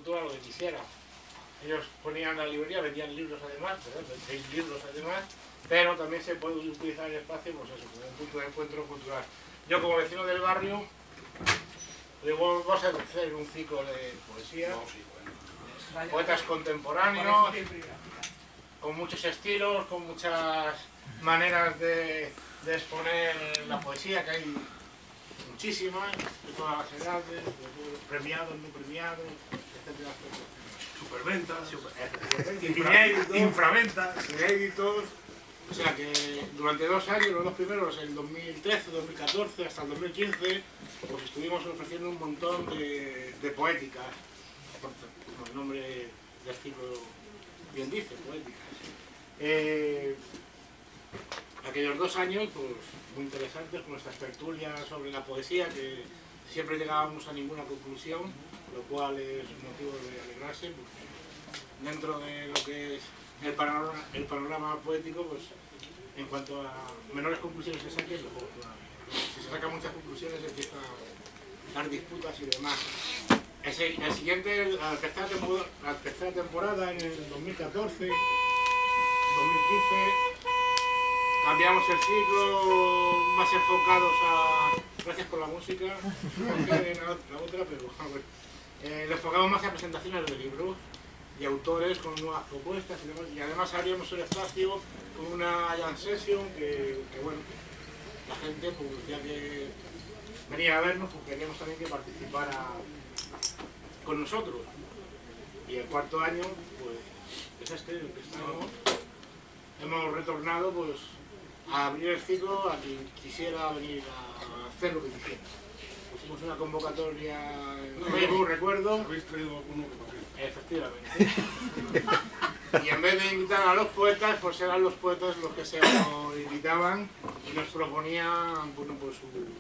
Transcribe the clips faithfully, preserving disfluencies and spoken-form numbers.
cultura lo que quisiera. Ellos ponían la librería, vendían libros además, vendían libros además, pero también se puede utilizar el espacio, pues eso, como un punto de encuentro cultural. Yo como vecino del barrio, luego vamos a hacer un ciclo de poesía, poetas contemporáneos, con muchos estilos, con muchas maneras de, de exponer la poesía, que hay muchísimas, de todas las edades, de todos, premiados, no premiados, etcétera, etcétera. Superventas, Super, inéditos, infraventas, inéditos. O sea que durante dos años, los dos primeros, el dos mil trece, dos mil catorce, hasta el dos mil quince, pues estuvimos ofreciendo un montón de, de poéticas, como el nombre del ciclo bien dice, poéticas. Eh, aquellos dos años, pues muy interesantes, con nuestras tertulias sobre la poesía, que siempre llegábamos a ninguna conclusión, lo cual es un motivo de alegrarse, porque dentro de lo que es el panorama, el panorama poético, pues en cuanto a menores conclusiones se saquen, mejor todavía. Si se sacan muchas conclusiones empiezan las disputas y demás. El, el siguiente, la tercera, temporada, la tercera temporada, en el dos mil catorce, dos mil quince, cambiamos el ciclo, más enfocados a... Gracias por la música, la, la otra, pero bueno, eh, le enfocamos más a presentaciones de libros y autores con nuevas propuestas y demás, y además abríamos el espacio con una jam session que, que bueno, la gente, pues ya que venía a vernos, pues queríamos también que participara con nosotros. Y el cuarto año, pues es este, el que estamos, hemos retornado pues a abrir el ciclo a quien quisiera venir a hacer lo que quisiera. Pusimos una convocatoria en Facebook, recuerdo. ¿Habéis traído alguno que papel? Efectivamente. Y en vez de invitar a los poetas, pues eran los poetas los que se nos invitaban y nos proponían, bueno, pues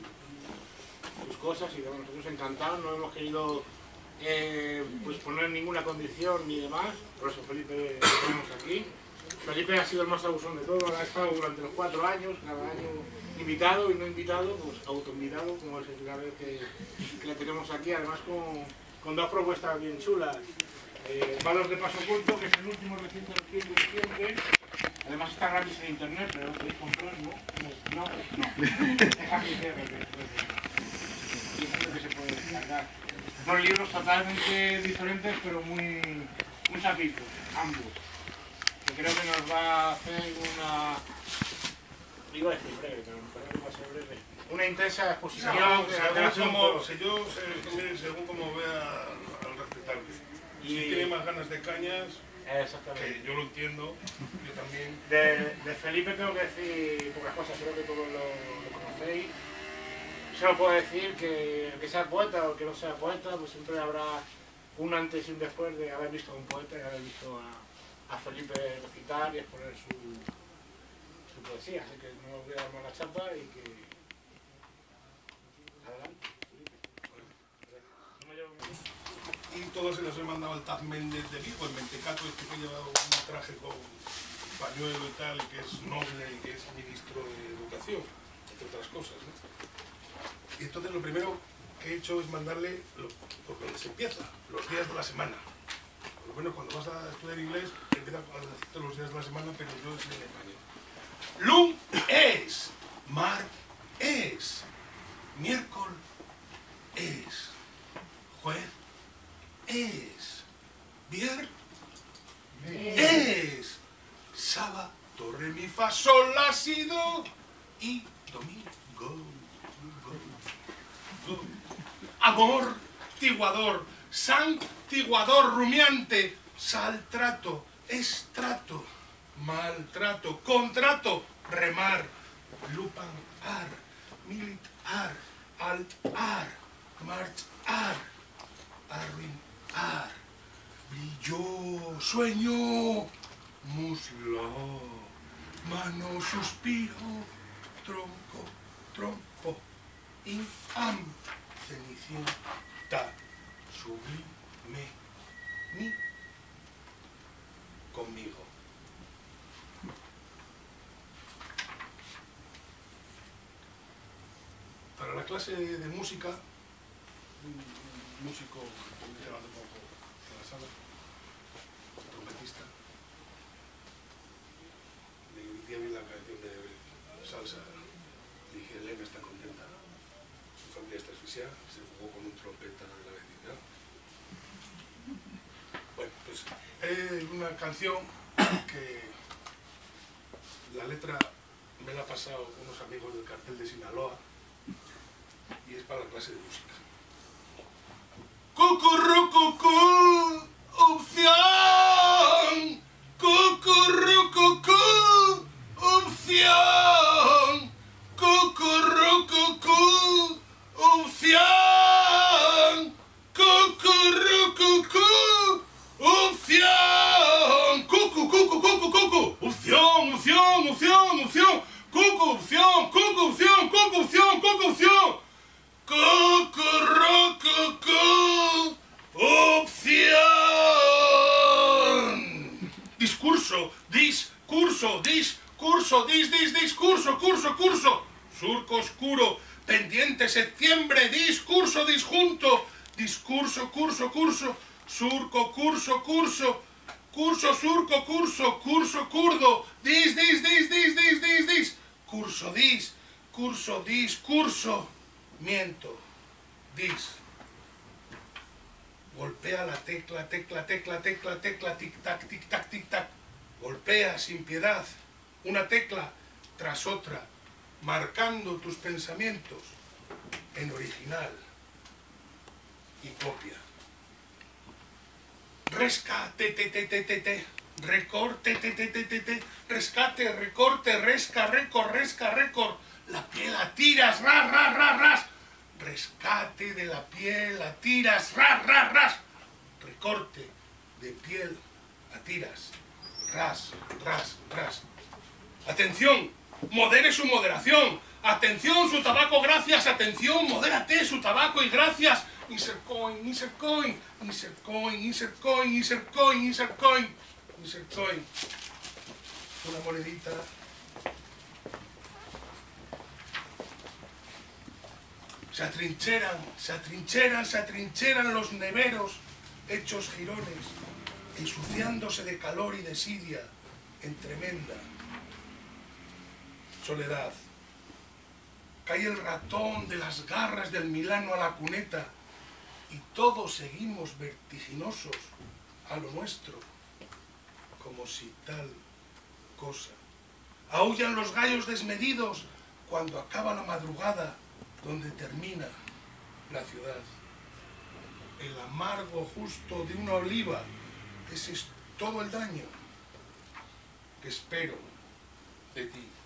su, sus cosas, y bueno, nosotros encantados, no hemos querido eh, pues poner ninguna condición ni demás, por eso Felipe lo tenemos aquí. Felipe ha sido el más abusón de todo, ha estado durante los cuatro años, cada año invitado y no invitado, pues autoinvitado, como es la vez que, que le tenemos aquí, además con, con dos propuestas bien chulas. Eh, Balos de Paso Oculto, que es el último reciente reciente, además está gratis en internet, pero lo podéis comprar, ¿no? No, no, no. Es aquí y es lo que se puede descargar. Dos libros totalmente diferentes, pero muy, muy sapitos, ambos. Que creo que nos va a hacer una... Iba a decir breve, pero me va a ser breve. Una intensa exposición. No, de según, asuntos. como, si yo, se, según como vea al respetable. Si Y... tiene más ganas de cañas, exactamente. que yo lo entiendo, yo también. De, de Felipe tengo que decir pocas cosas, creo que todos lo, lo conocéis. Solo puedo decir que que sea poeta o que no sea poeta, pues siempre habrá un antes y un después de haber visto a un poeta y haber visto a, a Felipe recitar y exponer su, su poesía. Así que no os voy a dar más la chapa y que... Adelante, Felipe. No me llevo bien. Y todos se los he mandado al Taz Méndez de Vigo, el mentecato este que lleva un traje con pañuelo y tal, que es noble y que es ministro de Educación, entre otras cosas, ¿no? Y entonces lo primero que he hecho es mandarle lo, por donde se empieza, los días de la semana. Por lo menos cuando vas a estudiar inglés, empieza a decirte los días de la semana, pero yo es en español. Lun es, mar es, miércoles es, jueves es, viernes es, sábado, re, mi, fa, sol, la, si, do, y domingo. Go. Amor, tiguador, santiguador, rumiante, saltrato, estrato, maltrato, contrato, remar, lupan, ar, militar, altar, marchar, arruinar, brilló, sueño, muslo, mano, suspiro, tronco, trompo, infam, cenicienta, sublime, mi, conmigo. Para la clase de música, un músico que me un poco a la sala, trompetista. Le día vi la canción de salsa, dije, Elena está contenta, su familia está asfixiada, se jugó con un trompeta de la vecindad. Bueno, pues es una canción que la letra me la ha pasado unos amigos del cartel de Sinaloa y es para la clase de música. Cucurrucucú, opción, cucurrucucú, opción, cucurrucucú, opción, cucurrucucú, opción, cucu, cucu, cucu, cucu, opción, opción, opción, opción, cucu, opción, cucu, opción, cucu, opción, cucu, opción, cucurrucucú, opción. Discurso, discurso, discurso, dis, dis, discurso, curso, curso, surco oscuro, pendiente septiembre, discurso, disjunto, discurso, curso, curso, surco, curso, curso, curso, surco, curso, curso, curdo, dis, dis, dis, dis, dis, dis, dis, curso, dis, curso, discurso, miento, dis. Golpea la tecla, tecla, tecla, tecla, tecla, tic-tac, tic-tac, tic-tac. Golpea sin piedad, una tecla tras otra, marcando tus pensamientos en original y copia. Rescate, te, te, te, te, te, recorte, te, te, te, te, te, rescate, recorte, resca, récord, resca, récord, la piel la tiras, ras, ras, ras, ras, rescate de la piel la tiras, ras, ras, ras, recorte de piel a tiras, ras, ras, ras. Atención, modere su moderación. Atención, su tabaco, gracias. Atención, modérate su tabaco y gracias. Insert coin, insert coin, insert coin, insert coin, insert coin, insert coin, insert coin. Una monedita. Se atrincheran, se atrincheran, se atrincheran los neveros hechos jirones, ensuciándose de calor y desidia en tremenda soledad. Cae el ratón de las garras del Milano a la cuneta y todos seguimos vertiginosos a lo nuestro, como si tal cosa. Aúllan los gallos desmedidos cuando acaba la madrugada donde termina la ciudad. El amargo justo de una oliva, ese es todo el daño que espero de ti.